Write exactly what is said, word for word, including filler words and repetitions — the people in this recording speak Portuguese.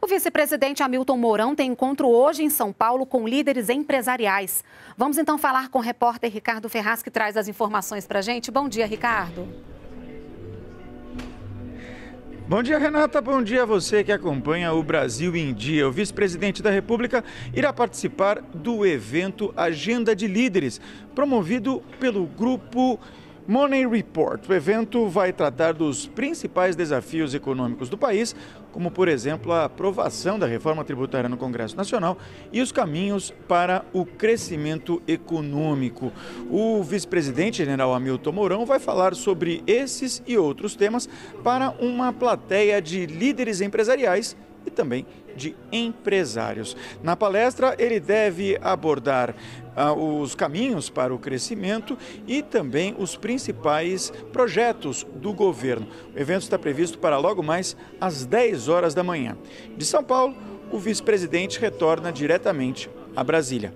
O vice-presidente Hamilton Mourão tem encontro hoje em São Paulo com líderes empresariais. Vamos então falar com o repórter Ricardo Ferraz, que traz as informações para a gente. Bom dia, Ricardo. Bom dia, Renata. Bom dia a você que acompanha o Brasil em Dia. O vice-presidente da República irá participar do evento Agenda de Líderes, promovido pelo grupo Money Report. O evento vai tratar dos principais desafios econômicos do país, como, por exemplo, a aprovação da reforma tributária no Congresso Nacional e os caminhos para o crescimento econômico. O vice-presidente, general Hamilton Mourão, vai falar sobre esses e outros temas para uma plateia de líderes empresariais e também de empresários. Na palestra, ele deve abordar ah, os caminhos para o crescimento e também os principais projetos do governo. O evento está previsto para logo mais às dez horas da manhã. De São Paulo, o vice-presidente retorna diretamente a Brasília.